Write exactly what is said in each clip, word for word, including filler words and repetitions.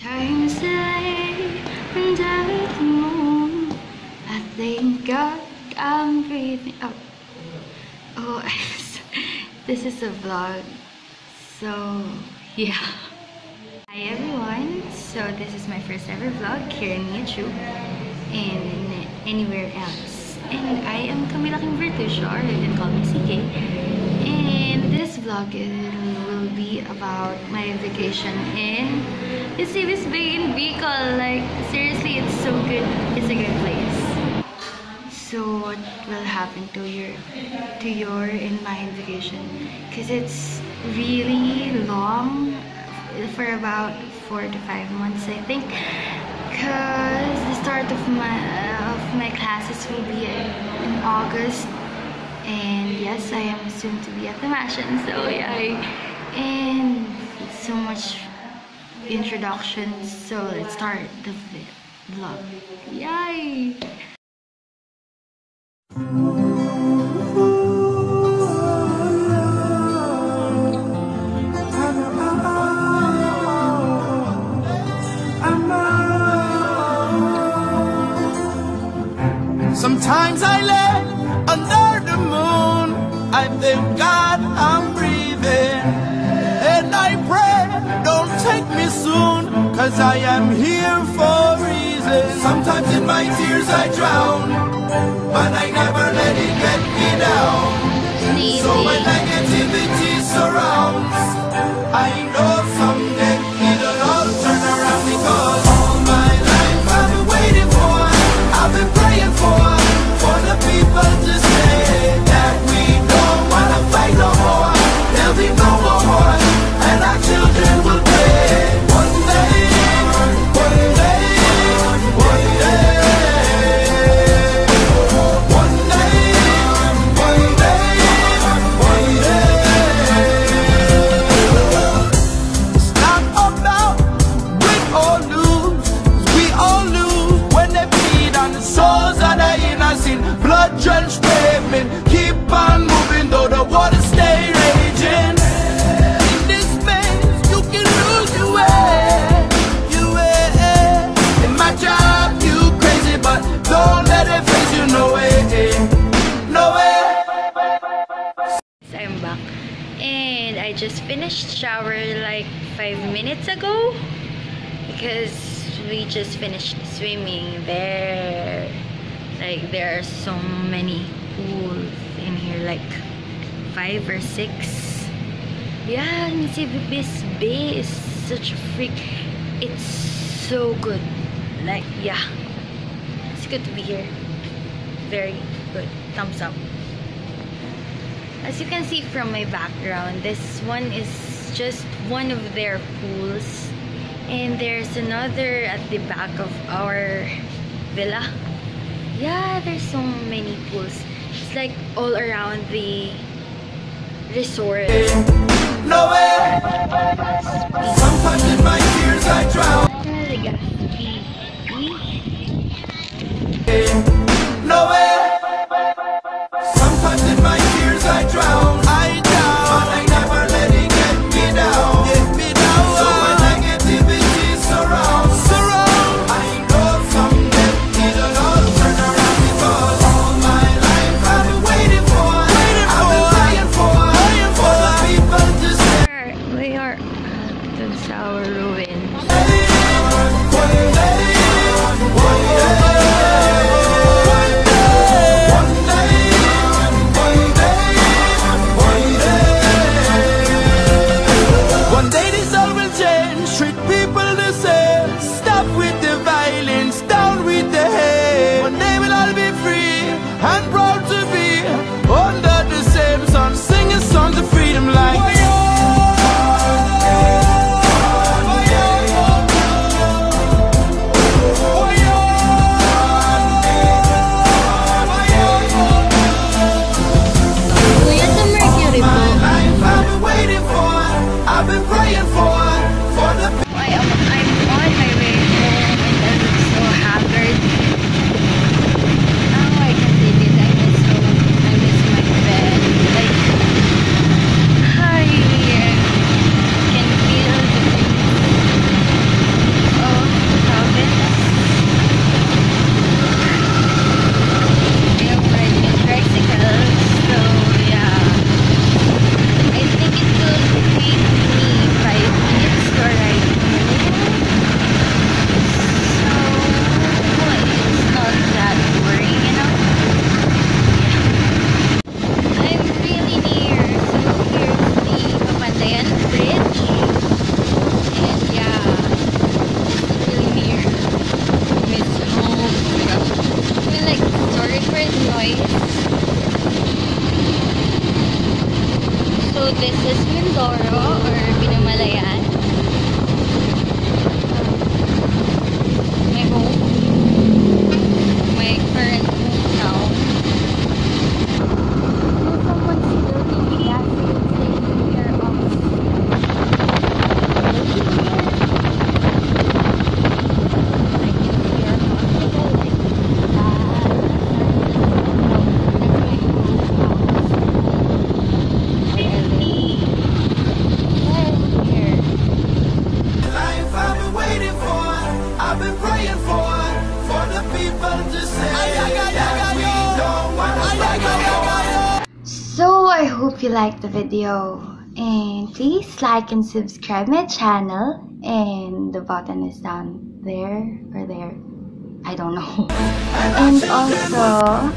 Times delay under the moon. I thank God I'm breathing. Oh, oh, this is a vlog. So yeah. Hi everyone. So this is my first ever vlog here in YouTube and anywhere else. And I am Kamilaking Virtusio, or you can call me C K. And this vlog it will be about my vacation in Misibis in Bicol. Like seriously, it's so good. It's a good place. So what will happen to your to your and my vacation? Because it's really long, for about four to five months, I think. Because the start of my of my classes will be in August, and yes, I am soon to be at the mansion. So yeah, and so much introductions. So let's start the vlog. Yay! Sometimes I lay under the moon. I thank God I'm breathing, and I pray don't take me soon, cause I am here for a reason. Sometimes in my tears I drown, but I never let it get me down. So when negativity surrounds, I know someday it'll all turn around, because all my life I've been waiting for, I've been praying for, for the people to say that we don't wanna fight no more. There'll be no more war, and our children will play. One day, one day, one day, one day, one day, one day. It's not about win or lose, 'cause we all lose when they bleed on the souls of the innocent. Blood drenched pavement, keep on moving though the water stay raging. In this space you can lose your way, your way. In my job you crazy, but don't let it face you, no way, no way. So I'm back, and I just finished shower like five minutes ago because we just finished swimming there. Like there are so many pools in here, like five or six. Yeah, Misibis Bay is such a freak. It's so good. Like yeah, it's good to be here. Very good. Thumbs up. As you can see from my background, this one is just one of their pools, and there's another at the back of our villa. Yeah, there's so many pools. It's like all around the resort. No way. Sometimes in my tears I drown. No way. Sometimes in my tears I drown. I drown, but I never let it get me down. Get me down. So when negativity surrounds, surround, I know someday it'll all turn around, because all my life I've been waiting for, waiting I've been praying for, praying for the people to say We are at the Sour Ruins. hope you liked the video, and please like and subscribe my channel, and the button is down there or there, I don't know. And also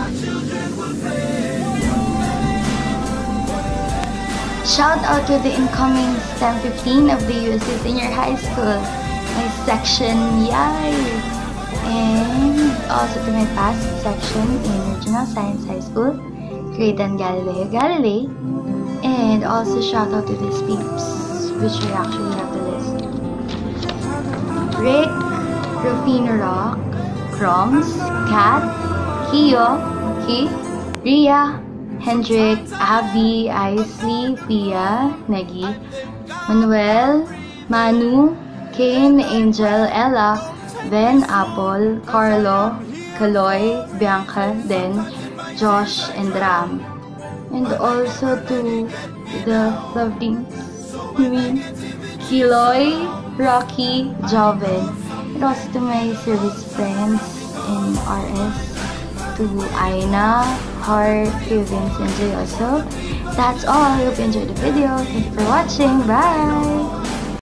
shout out to the incoming STEM fifteen of the U S A Senior High School, my section, yay! And also to my past section in Regional Science High School, Creighton Galileo Galilei. And also shout out to these peeps, which we actually have the list: Rick, Rufino Rock, Croms, Kat, Kio, Ki, Ria, Hendrik, Abby, Isley, Pia, Negi, Manuel, Manu, Kane, Angel, Ella, Ben, Apple, Carlo, Kaloy, Bianca, Den, Josh, and Ram. And also to the lovely me, Kiloy, Rocky, Joven. And also to my service friends in R S, to Aina, Heart, Vince, and Joyoso. That's all. I hope you enjoyed the video. Thank you for watching. Bye!